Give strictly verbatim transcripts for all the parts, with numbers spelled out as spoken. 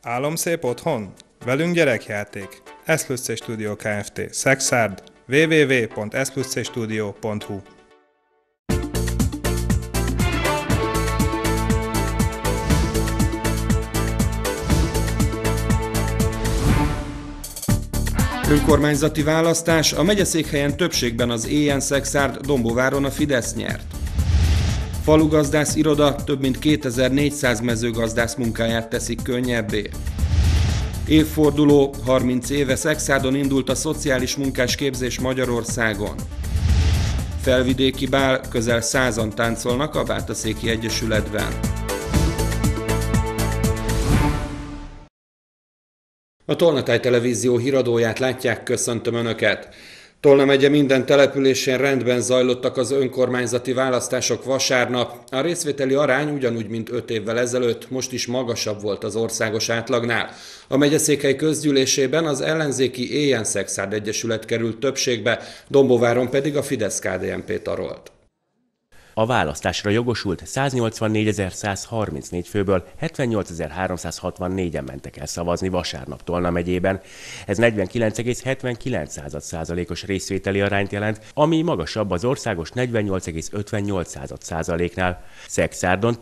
Álomszép otthon? Velünk gyerekjáték. S plusz C Studio Kft. Szexárd. double-u double-u double-u pont s plusz c studio pont hu Önkormányzati választás, a megyeszékhelyen többségben az éjjel Szexárd, Dombováron a Fidesz nyert. Falugazdász iroda több mint kétezer-négyszáz mezőgazdász munkáját teszik könnyebbé. Évforduló, harminc éve Szexárdon indult a szociális munkás képzés Magyarországon. Felvidéki bál, közel százan táncolnak a Vártaszéki Egyesületben. A Tolnatáj Televízió híradóját látják, köszöntöm Önöket! Tolna megye minden településén rendben zajlottak az önkormányzati választások vasárnap. A részvételi arány ugyanúgy, mint öt évvel ezelőtt, most is magasabb volt az országos átlagnál. A megyeszékhely közgyűlésében az ellenzéki éjjel Szexárd Egyesület került többségbe, Dombováron pedig a Fidesz-ká dé en pé tarolt. A választásra jogosult száznyolcvannégyezer-százharmincnégy főből hetvennyolcezer-háromszázhatvannégyen mentek el szavazni vasárnap Tolna megyében. Ez negyvenkilenc egész hetvenkilenc százalékos részvételi arányt jelent, ami magasabb az országos negyvennyolc egész ötvennyolc százaléknál. Szexárdon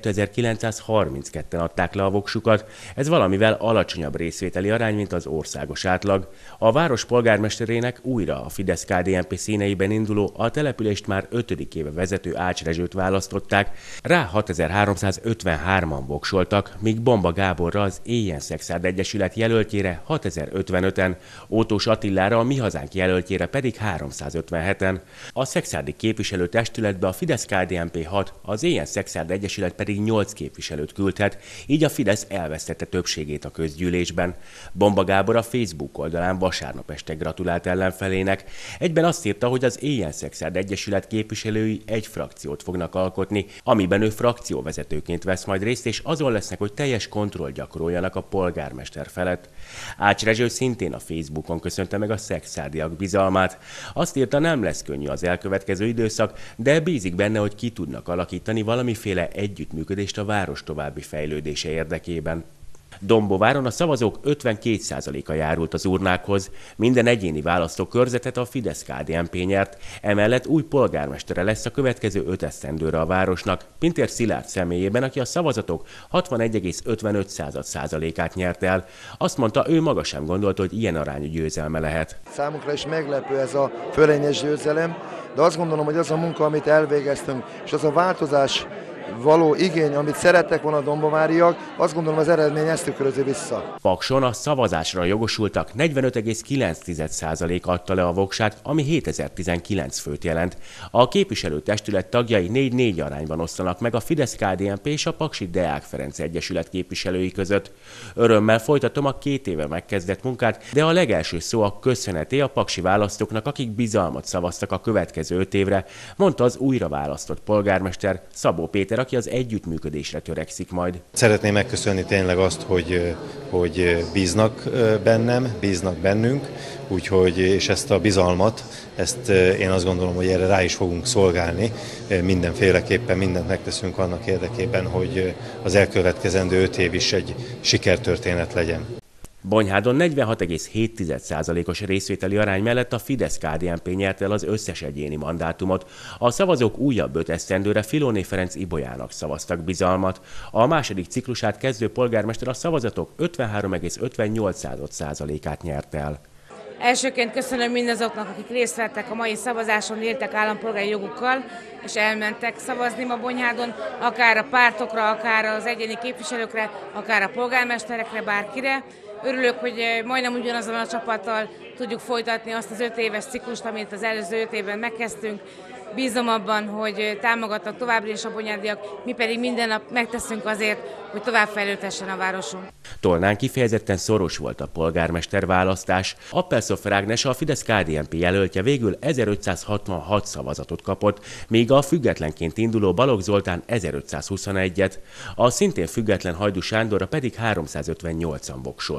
tizenkétezer-kilencszázharmincketten adták le a voksukat, ez valamivel alacsonyabb részvételi arány, mint az országos átlag. A város polgármesterének újra a Fidesz-ká dé en pé színeiben induló, a települést már ötödik éve vezető Ács Rezsőt választották, rá hatezer-háromszázötvenhárman voksoltak, míg Bomba Gáborra, az éjjel Szexárd Egyesület jelöltjére hatezer-ötvenöten, Ótós Attilára, a Mi Hazánk jelöltjére pedig háromszázötvenheten. A szexárdi képviselőtestületbe a Fidesz-ká dé en pé hat, az éjjel Szexárd Egyesület pedig nyolc képviselőt küldhet, így a Fidesz elvesztette többségét a közgyűlésben. Bomba Gábor a Facebook oldalán vasárnap este gratulált ellenfelének. Egyben azt írta, hogy az éjjel Szexárd Egyesület képviselői egy frakciót fognak alkotni, amiben ő frakcióvezetőként vesz majd részt, és azon lesznek, hogy teljes kontroll gyakoroljanak a polgármester felett. Ács Rezső szintén a Facebookon köszönte meg a szexárdiak bizalmát. Azt írta, nem lesz könnyű az elkövetkező időszak, de bízik benne, hogy ki tudnak alakítani valamiféle együttműködést a város további fejlődése érdekében. Dombováron a szavazók ötvenkét százaléka járult az urnákhoz, minden egyéni választókörzetet a Fidesz-ká dé en pé nyert, emellett új polgármestere lesz a következő öt esztendőre a városnak, Pintér Szilárd személyében, aki a szavazatok hatvanegy egész ötvenöt százalékát nyert el. Azt mondta, ő maga sem gondolta, hogy ilyen arányú győzelme lehet. Számunkra is meglepő ez a fölényes győzelem, de azt gondolom, hogy az a munka, amit elvégeztünk, és az a változás való igény, amit szerettek volna a dombováriak, azt gondolom, az eredmény ezt tükrözi vissza. Pakson a szavazásra jogosultak negyvenöt egész kilenc százalék adta le a voksát, ami hétezer-tizenkilenc főt jelent. A képviselőtestület tagjai négy-négy arányban osztanak meg a Fidesz-ká dé en pé és a Paksi Deák Ferenc Egyesület képviselői között. Örömmel folytatom a két éve megkezdett munkát, de a legelső szó a köszöneté a paksi választóknak, akik bizalmat szavaztak a következő öt évre, mondta az újra választott polgármester Szabó Péter, aki az együttműködésre törekszik majd. Szeretném megköszönni tényleg azt, hogy, hogy bíznak bennem, bíznak bennünk, úgyhogy, és ezt a bizalmat, ezt én azt gondolom, hogy erre rá is fogunk szolgálni. Mindenféleképpen mindent megteszünk annak érdekében, hogy az elkövetkezendő öt év is egy sikertörténet legyen. Bonyhádon negyvenhat egész hét százalékos részvételi arány mellett a Fidesz-ká dé en pé nyerte el az összes egyéni mandátumot. A szavazók újabb öt esztendőre Filóné Ferenc Ibolyának szavaztak bizalmat. A második ciklusát kezdő polgármester a szavazatok ötvenhárom egész ötvennyolc százalékát nyerte el. Elsőként köszönöm mindazoknak, akik részt vettek a mai szavazáson, éltek állampolgári jogukkal, és elmentek szavazni ma Bonyhádon, akár a pártokra, akár az egyéni képviselőkre, akár a polgármesterekre, bárkire. Örülök, hogy majdnem ugyanazon a csapattal tudjuk folytatni azt az öt éves ciklust, amit az előző öt évben megkezdtünk. Bízom abban, hogy támogatnak továbbra is a bonyhádiak, mi pedig minden nap megteszünk azért, hogy tovább fejlődhessen a városunk. Tolnán kifejezetten szoros volt a polgármester választás. Appelszofer Ágnes, a Fidesz-ká dé en pé jelöltje végül ezerötszázhatvanhat szavazatot kapott, míg a függetlenként induló Balogh Zoltán ezerötszázhuszonegyet. A szintén független Hajdú Sándorra pedig háromszázötvennyolcan voksoltak.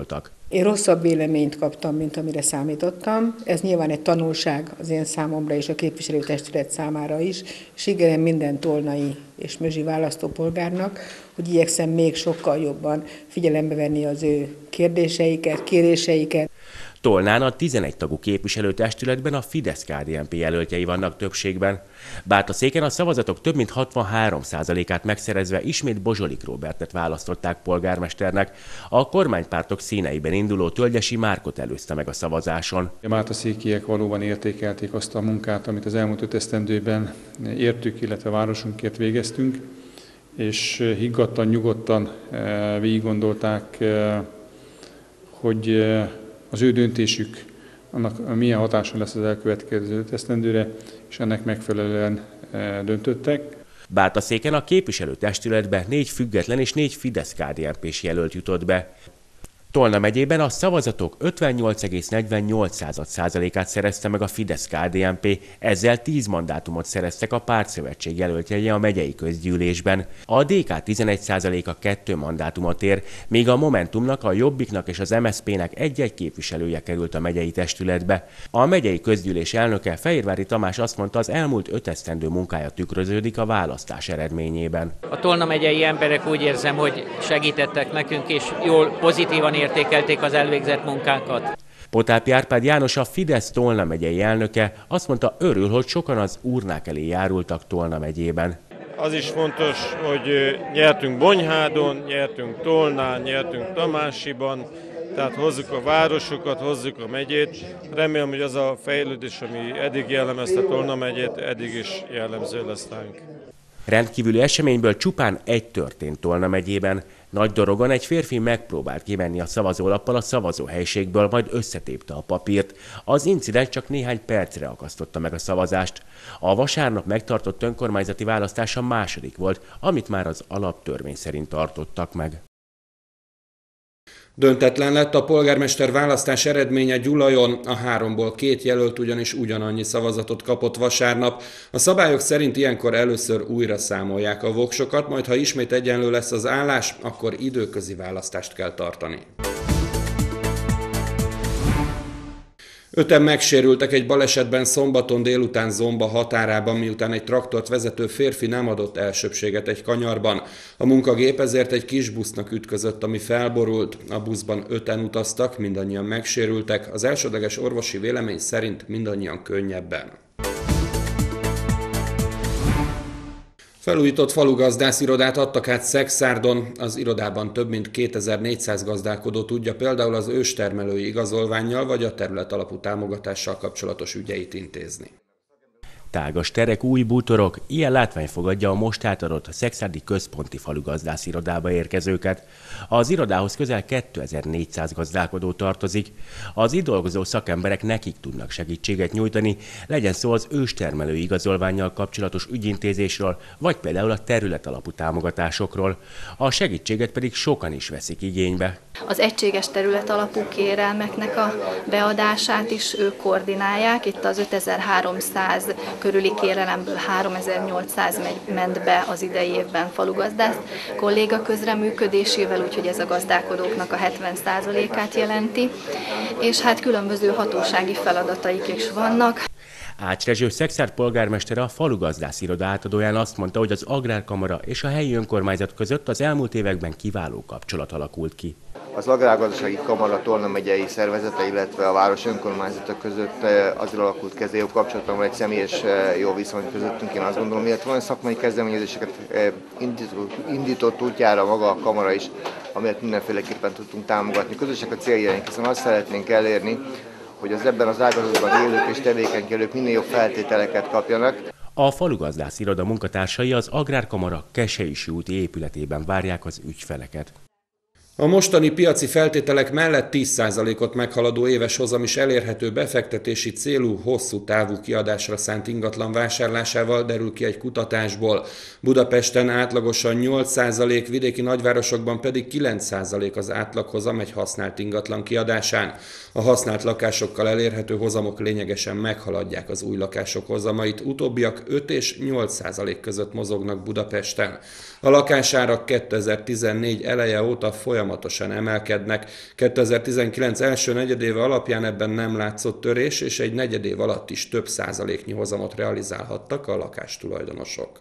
Én rosszabb véleményt kaptam, mint amire számítottam. Ez nyilván egy tanulság az én számomra és a képviselőtestület számára is, és ígérem minden tolnai és mözsi választópolgárnak, hogy igyekszem még sokkal jobban figyelembe venni az ő kérdéseiket, kéréseiket. Tolnán a tizenegy tagú képviselőtestületben a Fidesz-ká dé en pé jelöltjei vannak többségben. Bátorszéken a szavazatok több mint hatvanhárom százalékát megszerezve ismét Bozsolik Róbertet választották polgármesternek. A kormánypártok színeiben induló Tölgyesi Márkot előzte meg a szavazáson. A bátorszékiek valóban értékelték azt a munkát, amit az elmúlt öt esztendőben értük, illetve városunkért végeztünk, és higgadtan, nyugodtan végiggondolták, hogy az ő döntésük, annak milyen hatása lesz az elkövetkező esztendőre, és ennek megfelelően döntöttek. Bátorszéken a képviselőtestületbe négy független és négy Fidesz-ká dé en pés jelölt jutott be. Tolna megyében a szavazatok ötvennyolc egész negyvennyolc százalékát szerezte meg a Fidesz-ká dé en pé, ezzel tíz mandátumot szereztek a pártszövetség jelöltjei a megyei közgyűlésben. A dé ká tizenegy százaléka kettő mandátumot ér, míg a Momentumnak, a Jobbiknak és az em es zé pének egy-egy képviselője került a megyei testületbe. A megyei közgyűlés elnöke, Fehérvári Tamás azt mondta, az elmúlt öt esztendő munkája tükröződik a választás eredményében. A Tolna megyei emberek úgy érzem, hogy segítettek nekünk, és jól, pozitívan értékelték az elvégzett munkánkat. Potápi Árpád János, a Fidesz Tolna megyei elnöke azt mondta, örül, hogy sokan az urnák elé járultak Tolna megyében. Az is fontos, hogy nyertünk Bonyhádon, nyertünk Tolnán, nyertünk Tamásiban, tehát hozzuk a városokat, hozzuk a megyét. Remélem, hogy az a fejlődés, ami eddig jellemezte Tolna megyét, eddig is jellemző lesz ránk. Rendkívüli eseményből csupán egy történt Tolna megyében. Nagydorogon egy férfi megpróbált kivenni a szavazólappal a szavazóhelyiségből, majd összetépte a papírt. Az incidens csak néhány percre akasztotta meg a szavazást. A vasárnap megtartott önkormányzati választás a második volt, amit már az alaptörvény szerint tartottak meg. Döntetlen lett a polgármester választás eredménye Gyulajon, a háromból két jelölt ugyanis ugyanannyi szavazatot kapott vasárnap. A szabályok szerint ilyenkor először újra számolják a voksokat, majd ha ismét egyenlő lesz az állás, akkor időközi választást kell tartani. Öten megsérültek egy balesetben szombaton délután Zomba határában, miután egy traktort vezető férfi nem adott elsőbbséget egy kanyarban. A munkagép ezért egy kis busznak ütközött, ami felborult. A buszban öten utaztak, mindannyian megsérültek, az elsődleges orvosi vélemény szerint mindannyian könnyebben. Felújított falugazdász irodát adtak át Szekszárdon. Az irodában több mint kétezer-négyszáz gazdálkodó tudja például az őstermelői igazolvánnyal vagy a területalapú támogatással kapcsolatos ügyeit intézni. Tágas terek, új bútorok, ilyen látvány fogadja a most átadott szekszárdi központi falugazdász irodába érkezőket. Az irodához közel kétezer-négyszáz gazdálkodó tartozik. Az itt dolgozó szakemberek nekik tudnak segítséget nyújtani, legyen szó az őstermelői igazolvánnyal kapcsolatos ügyintézésről, vagy például a területalapú támogatásokról. A segítséget pedig sokan is veszik igénybe. Az egységes területalapú kérelmeknek a beadását is ők koordinálják. Itt az ötezer-háromszáz körüli kérelemből háromezer-nyolcszáz ment be az idei évben falugazdász kolléga közreműködésével, úgyhogy ez a gazdálkodóknak a hetven százalékát jelenti, és hát különböző hatósági feladataik is vannak. Ács Rezső Szekszárd polgármestere a falugazdász iroda átadóján azt mondta, hogy az Agrárkamara és a helyi önkormányzat között az elmúlt években kiváló kapcsolat alakult ki. Az Agrárgazdasági Kamara Tolna megyei szervezete, illetve a város önkormányzata között azért alakult ki ez a jó kapcsolat, ahol egy személyes jó viszony közöttünk, én azt gondolom, illetve olyan szakmai kezdeményezéseket indított, indított útjára maga a kamara is, amelyet mindenféleképpen tudtunk támogatni. Közösek a céljaink, hiszen azt szeretnénk elérni, hogy az ebben az ágazatban élők és tevékenykedők minél jobb feltételeket kapjanak. A falugazdász iroda munkatársai az Agrárkamara Keselyisi úti épületében várják az ügyfeleket. A mostani piaci feltételek mellett tíz százalékot meghaladó éves hozam is elérhető befektetési célú, hosszú távú kiadásra szánt ingatlan vásárlásával derül ki egy kutatásból. Budapesten átlagosan nyolc százalék, vidéki nagyvárosokban pedig kilenc százalék az átlaghozam egy használt ingatlan kiadásán. A használt lakásokkal elérhető hozamok lényegesen meghaladják az új lakások hozamait, utóbbiak öt és nyolc százalék között mozognak Budapesten. A lakásárak kétezer-tizennégy eleje óta folyamatosan folyamatosan emelkednek. kétezer-tizenkilenc első negyedéve alapján ebben nem látszott törés, és egy negyedév alatt is több százaléknyi hozamot realizálhattak a lakástulajdonosok.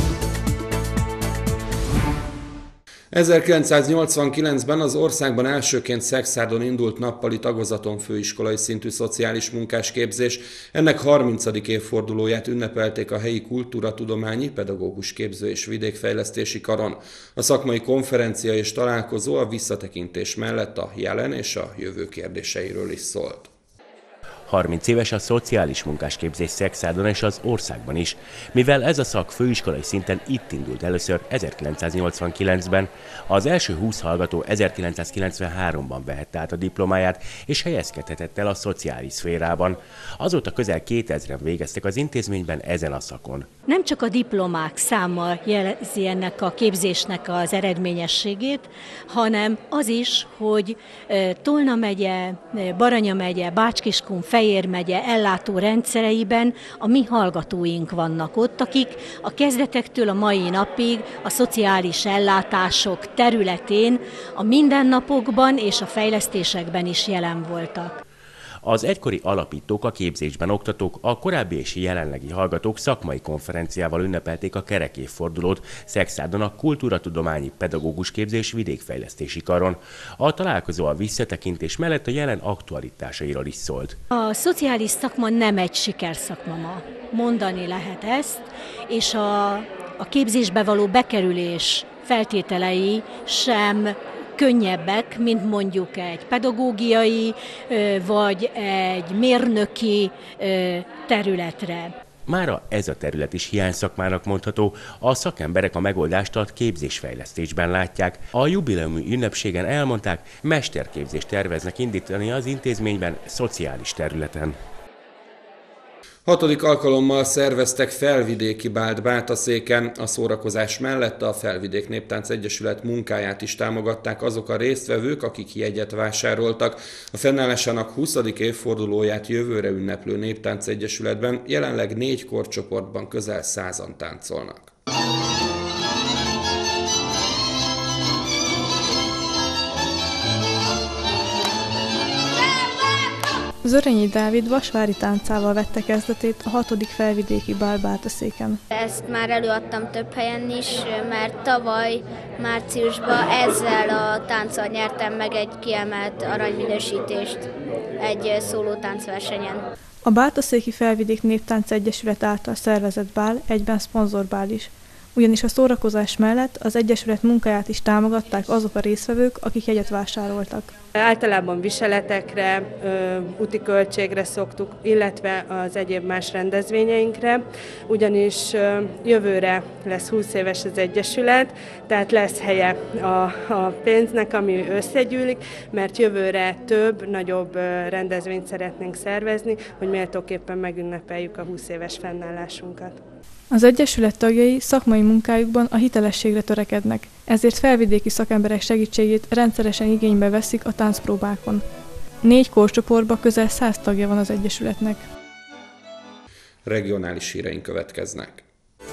ezerkilencszáznyolcvankilencben az országban elsőként Szexárdon indult nappali tagozaton főiskolai szintű szociális munkásképzés. Ennek harmincadik évfordulóját ünnepelték a helyi kultúratudományi, pedagógus képző és vidékfejlesztési karon. A szakmai konferencia és találkozó a visszatekintés mellett a jelen és a jövő kérdéseiről is szólt. harminc éves a szociális munkásképzés Szexárdon és az országban is, mivel ez a szak főiskolai szinten itt indult először ezerkilencszáznyolcvankilencben, az első húsz hallgató ezerkilencszázkilencvenháromban vehette át a diplomáját és helyezkedhetett el a szociális szférában. Azóta közel kétezren végeztek az intézményben ezen a szakon. Nem csak a diplomák száma jelzi ennek a képzésnek az eredményességét, hanem az is, hogy Tolna megye, Baranya megye, Bács-Kiskun, Fejér megye ellátó rendszereiben a mi hallgatóink vannak ott, akik a kezdetektől a mai napig a szociális ellátások területén a mindennapokban és a fejlesztésekben is jelen voltak. Az egykori alapítók, a képzésben oktatók, a korábbi és jelenlegi hallgatók szakmai konferenciával ünnepelték a kerekévfordulót Szexárdon a kultúratudományi pedagógus képzés vidékfejlesztési karon. A találkozó a visszatekintés mellett a jelen aktualitásairól is szólt. A szociális szakma nem egy sikerszakma ma. Mondani lehet ezt, és a, a képzésbe való bekerülés feltételei sem könnyebbek, mint mondjuk egy pedagógiai vagy egy mérnöki területre. Mára ez a terület is hiányszakmának mondható, a szakemberek a megoldást a képzésfejlesztésben látják. A jubileumi ünnepségen elmondták, mesterképzést terveznek indítani az intézményben szociális területen. Hatodik alkalommal szerveztek felvidéki bált Bátaszéken. A szórakozás mellett a Felvidék Néptánc Egyesület munkáját is támogatták azok a résztvevők, akik jegyet vásároltak. A fennállásának huszadik évfordulóját jövőre ünneplő Néptánc Egyesületben jelenleg négy korcsoportban közel százan táncolnak. Zörényi Dávid vasvári táncával vette kezdetét a hatodik felvidéki bál Bátaszéken. Ezt már előadtam több helyen is, mert tavaly márciusban ezzel a tánccal nyertem meg egy kiemelt aranyminősítést egy szóló táncversenyen. A Bátaszéki Felvidék Néptánc Egyesület által szervezett bál egyben szponzorbál is. Ugyanis a szórakozás mellett az Egyesület munkáját is támogatták azok a résztvevők, akik jegyet vásároltak. Általában viseletekre, úti költségre szoktuk, illetve az egyéb más rendezvényeinkre, ugyanis jövőre lesz húsz éves az Egyesület, tehát lesz helye a, a pénznek, ami összegyűlik, mert jövőre több, nagyobb rendezvényt szeretnénk szervezni, hogy méltóképpen megünnepeljük a húsz éves fennállásunkat. Az Egyesület tagjai szakmai munkájukban a hitelességre törekednek, ezért felvidéki szakemberek segítségét rendszeresen igénybe veszik a táncpróbákon. Négy korcsoportban közel száz tagja van az Egyesületnek. Regionális híreink következnek.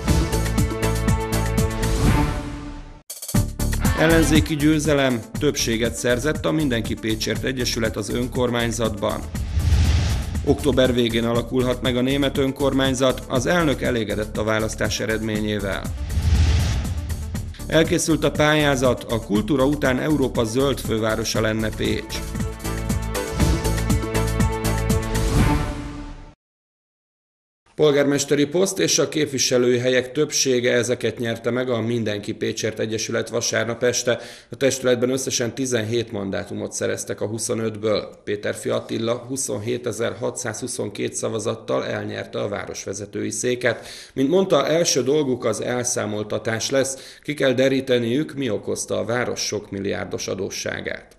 Ellenzéki győzelem, többséget szerzett a Mindenki Pécsért Egyesület az önkormányzatban. Október végén alakulhat meg a német önkormányzat, az elnök elégedett a választás eredményével. Elkészült a pályázat, a kultúra után Európa zöld fővárosa lenne Pécs. Polgármesteri poszt és a képviselői helyek többsége, ezeket nyerte meg a Mindenki Pécsért Egyesület vasárnap este. A testületben összesen tizenhét mandátumot szereztek a huszonötből. Péterfi Attila huszonhétezer-hatszázhuszonkettő szavazattal elnyerte a városvezetői széket. Mint mondta, első dolguk az elszámoltatás lesz. Ki kell deríteniük, mi okozta a város sok milliárdos adósságát.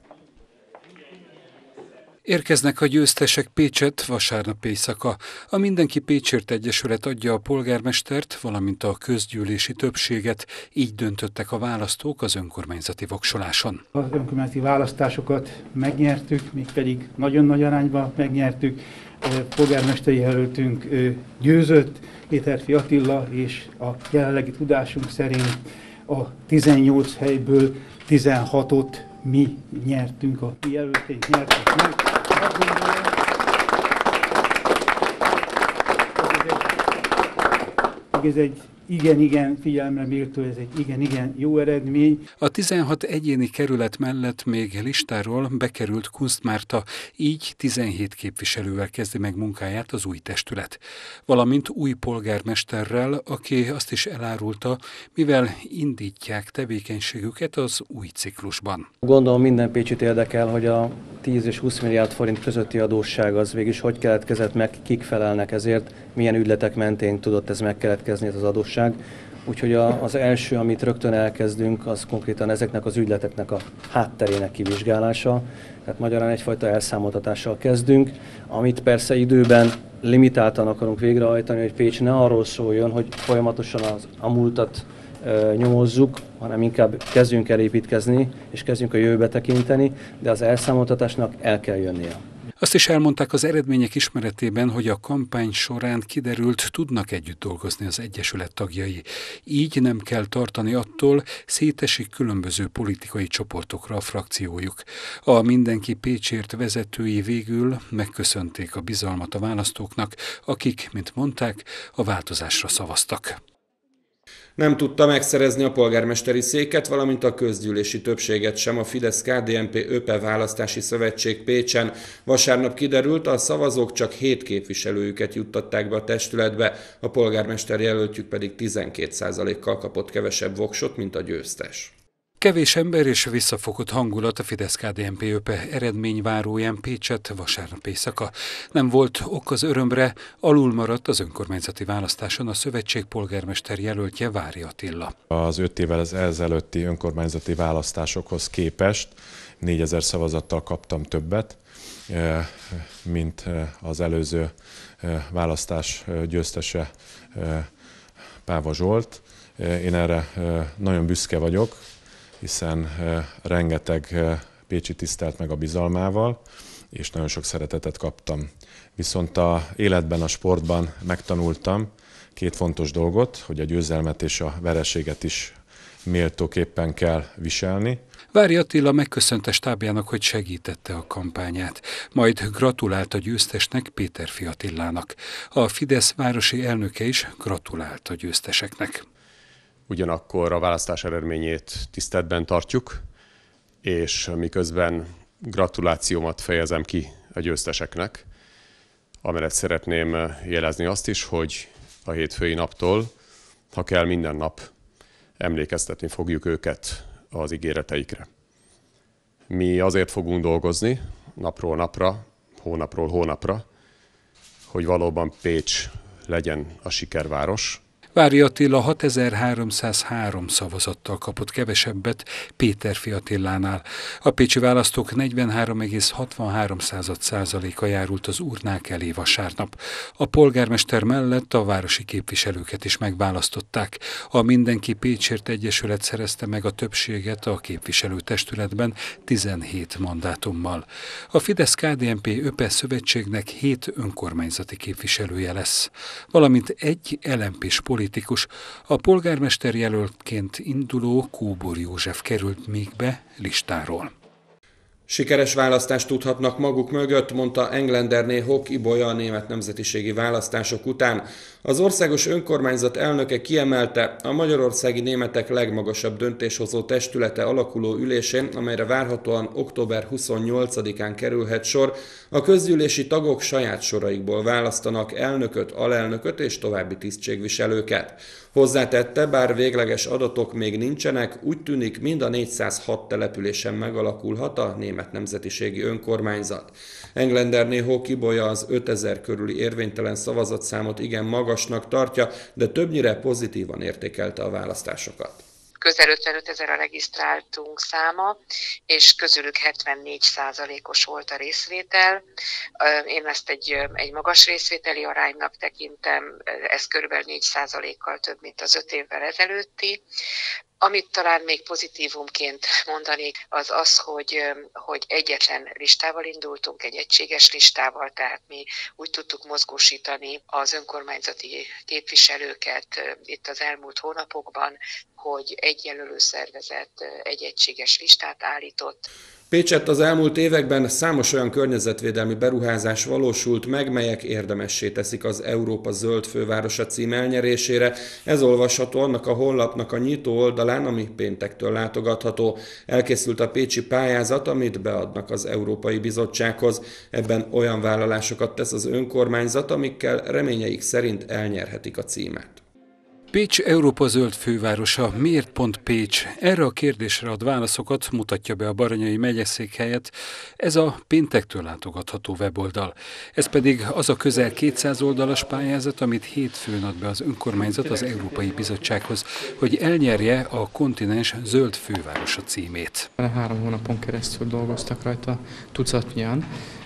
Érkeznek a győztesek Pécset vasárnap éjszaka. A Mindenki Pécsért Egyesület adja a polgármestert, valamint a közgyűlési többséget. Így döntöttek a választók az önkormányzati voksoláson. Az önkormányzati választásokat megnyertük, mégpedig nagyon nagy arányban megnyertük. Polgármesteri jelöltünk győzött, Péterfi Attila, és a jelenlegi tudásunk szerint a tizennyolc helyből tizenhatot mi nyertünk, a jelölteink nyertek meg. Azt gondolom, ez egy igen-igen figyelemre méltó, ez egy igen-igen jó eredmény. A tizenhat egyéni kerület mellett még listáról bekerült Kunst Márta, így tizenhét képviselővel kezdi meg munkáját az új testület. Valamint új polgármesterrel, aki azt is elárulta, mivel indítják tevékenységüket az új ciklusban. Gondolom minden pécsit érdekel, hogy a tíz és húsz milliárd forint közötti adósság az végig hogy keletkezett meg, kik felelnek ezért, milyen ügyletek mentén tudott ez megkeletkezni, ez az adósság. Úgyhogy a, az első, amit rögtön elkezdünk, az konkrétan ezeknek az ügyleteknek a hátterének kivizsgálása. Tehát magyarán egyfajta elszámoltatással kezdünk, amit persze időben limitáltan akarunk végrehajtani, hogy Pécs ne arról szóljon, hogy folyamatosan az, a múltat e, nyomozzuk, hanem inkább kezdjünk el építkezni, és kezdjünk a jövőbe tekinteni, de az elszámoltatásnak el kell jönnie. Azt is elmondták az eredmények ismeretében, hogy a kampány során kiderült, tudnak együtt dolgozni az Egyesület tagjai. Így nem kell tartani attól, szétesik különböző politikai csoportokra a frakciójuk. A Mindenki Pécsért vezetői végül megköszönték a bizalmat a választóknak, akik, mint mondták, a változásra szavaztak. Nem tudta megszerezni a polgármesteri széket, valamint a közgyűlési többséget sem a Fidesz-ká dé en pé ÖPE választási szövetség Pécsen. Vasárnap kiderült, a szavazók csak hét képviselőjüket juttatták be a testületbe, a polgármester jelöltjük pedig tizenkét százalékkal kapott kevesebb voksot, mint a győztes. Kevés ember és visszafogott hangulat a Fidesz-ká dé en pé ÖPE eredményváróján Pécset vasárnap éjszaka. Nem volt ok az örömre, alul maradt az önkormányzati választáson a szövetség polgármester jelöltje, Vári Attila. Az öt évvel ezelőtti önkormányzati választásokhoz képest négyezer szavazattal kaptam többet, mint az előző választás győztese Páva Zsolt. Én erre nagyon büszke vagyok, hiszen rengeteg pécsi tisztelt meg a bizalmával, és nagyon sok szeretetet kaptam. Viszont a életben, a sportban megtanultam két fontos dolgot, hogy a győzelmet és a vereséget is méltóképpen kell viselni. Vári Attila megköszönte stábjának, hogy segítette a kampányát, majd gratulált a győztesnek, Péterfi Attilának. A Fidesz városi elnöke is gratulált a győzteseknek. Ugyanakkor a választás eredményét tiszteletben tartjuk, és miközben gratulációmat fejezem ki a győzteseknek, amellett szeretném jelezni azt is, hogy a hétfői naptól, ha kell, minden nap emlékeztetni fogjuk őket az ígéreteikre. Mi azért fogunk dolgozni napról napra, hónapról hónapra, hogy valóban Pécs legyen a sikerváros. Vári Attila hatezer-háromszázhárom szavazattal kapott kevesebbet Péterfi Attilánál. A pécsi választók negyvenhárom egész hatvanhárom százaléka járult az urnák elé vasárnap. A polgármester mellett a városi képviselőket is megválasztották. A Mindenki Pécsért Egyesület szerezte meg a többséget a képviselőtestületben tizenhét mandátummal. A Fidesz-ká dé en pé ÖPE szövetségnek hét önkormányzati képviselője lesz, valamint egy el em pés politikus. A polgármester jelöltként induló Kóbor József került még be listáról. Sikeres választást tudhatnak maguk mögött, mondta Englenderné Hock Ibolya a német nemzetiségi választások után. Az országos önkormányzat elnöke kiemelte, a magyarországi németek legmagasabb döntéshozó testülete alakuló ülésén, amelyre várhatóan október huszonnyolcadikán kerülhet sor, a közgyűlési tagok saját soraikból választanak elnököt, alelnököt és további tisztségviselőket. Hozzátette, bár végleges adatok még nincsenek, úgy tűnik, mind a négyszázhat településen megalakulhat a német nemzetiségi önkormányzat. Englenderné Hock Ibolya az ötezer körüli érvénytelen szavazatszámot igen magasnak tartja, de többnyire pozitívan értékelte a választásokat. Közel ötvenöt ezer a regisztráltunk száma, és közülük hetvennégy százalékos volt a részvétel. Én ezt egy, egy magas részvételi aránynak tekintem, ez körülbelül négy százalékkal több, mint az öt évvel ezelőtti. Amit talán még pozitívumként mondanék, az az, hogy, hogy egyetlen listával indultunk, egy egységes listával, tehát mi úgy tudtuk mozgósítani az önkormányzati képviselőket itt az elmúlt hónapokban, hogy egy jelölő szervezet egy egységes listát állított. Pécsett az elmúlt években számos olyan környezetvédelmi beruházás valósult meg, melyek érdemessé teszik az Európa Zöld Fővárosa cím elnyerésére. Ez olvasható annak a honlapnak a nyitó oldalán, ami péntektől látogatható. Elkészült a pécsi pályázat, amit beadnak az Európai Bizottsághoz. Ebben olyan vállalásokat tesz az önkormányzat, amikkel reményeik szerint elnyerhetik a címet. Pécs Európa Zöld Fővárosa. Miért pont Pécs? Erre a kérdésre ad válaszokat, mutatja be a Baranyai megyeszékhelyet. Ez a péntektől látogatható weboldal. Ez pedig az a közel kétszáz oldalas pályázat, amit hétfőn ad be az önkormányzat az Európai Bizottsághoz, hogy elnyerje a kontinens zöld fővárosa címét. Három hónapon keresztül dolgoztak rajta tucatnyian.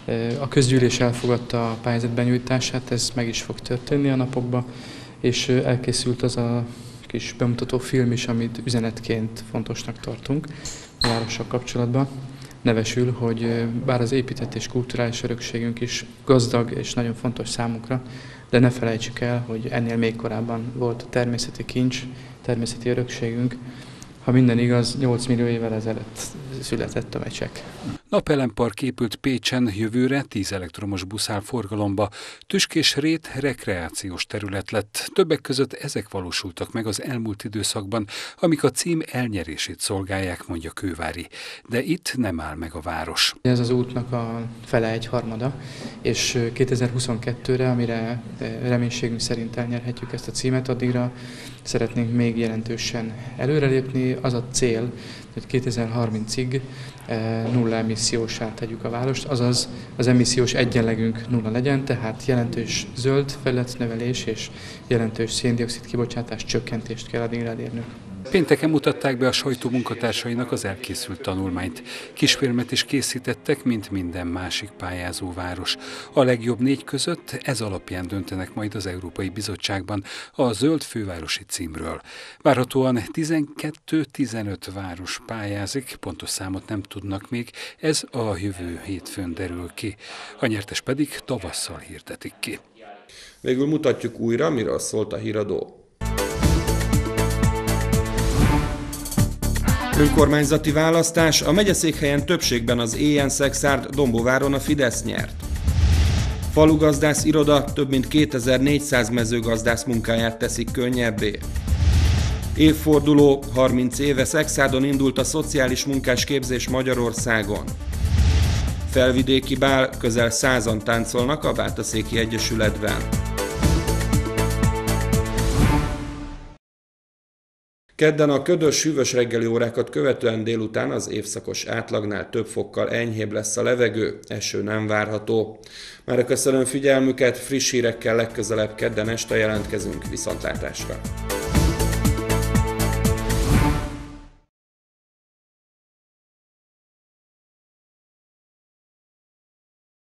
A közgyűlés elfogadta a pályázat benyújtását, ez meg is fog történni a napokban, és elkészült az a kis bemutató film is, amit üzenetként fontosnak tartunk a várossal kapcsolatban. Nevesül, hogy bár az épített és kulturális örökségünk is gazdag és nagyon fontos számunkra, de ne felejtsük el, hogy ennél még korábban volt a természeti kincs, természeti örökségünk. Ha minden igaz, nyolc millió évvel ezelőtt született a mecsek. Napelempark épült Pécsen, jövőre tíz elektromos busz áll forgalomba. Tüskés Rét rekreációs terület lett. Többek között ezek valósultak meg az elmúlt időszakban, amik a cím elnyerését szolgálják, mondja Kővári. De itt nem áll meg a város. Ez az útnak a fele egy harmada, és kétezer-huszonkettőre, amire reménységünk szerint elnyerhetjük ezt a címet, addigra szeretnénk még jelentősen előrelépni. Az a cél, hogy kétezer-harmincig nulla emissziósá tegyük a várost, azaz az emissziós egyenlegünk nulla legyen, tehát jelentős zöld felületnövelés és jelentős szén-dioxid kibocsátás csökkentést kell addigra elérnünk. Pénteken mutatták be a sajtó munkatársainak az elkészült tanulmányt. Kisfilmet is készítettek, mint minden másik pályázó város. A legjobb négy között ez alapján döntenek majd az Európai Bizottságban a zöld fővárosi címről. Várhatóan tizenkettő-tizenöt város pályázik, pontos számot nem tudnak még, ez a jövő hétfőn derül ki. A nyertes pedig tavasszal hirdetik ki. Végül mutatjuk újra, miről szólt a híradó. Önkormányzati választás, a megyeszékhelyen többségben az Éjen-Szexárd, Dombóváron a Fidesz nyert. Falugazdász iroda több mint kétezer-négyszáz mezőgazdász munkáját teszik könnyebbé. Évforduló, harminc éve Szexárdon indult a szociális munkás képzés Magyarországon. Felvidéki bál, közel százan táncolnak a Bátaszéki Egyesületben. Kedden a ködös, hűvös reggeli órákat követően délután az évszakos átlagnál több fokkal enyhébb lesz a levegő, eső nem várható. Mára köszönöm figyelmüket, friss hírekkel legközelebb kedden este jelentkezünk, viszontlátásra!